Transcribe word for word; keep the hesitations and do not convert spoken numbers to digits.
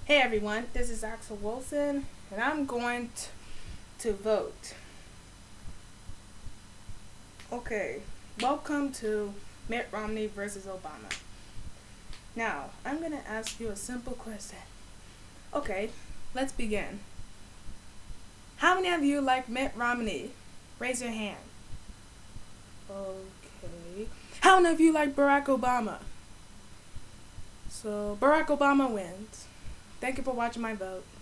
Hey everyone, this is Axel Wilson, and I'm going t- to vote. Okay, welcome to Mitt Romney versus Obama. Now, I'm going to ask you a simple question. Okay, let's begin. How many of you like Mitt Romney? Raise your hand. Okay. How many of you like Barack Obama? So, Barack Obama wins. Thank you for watching my vote.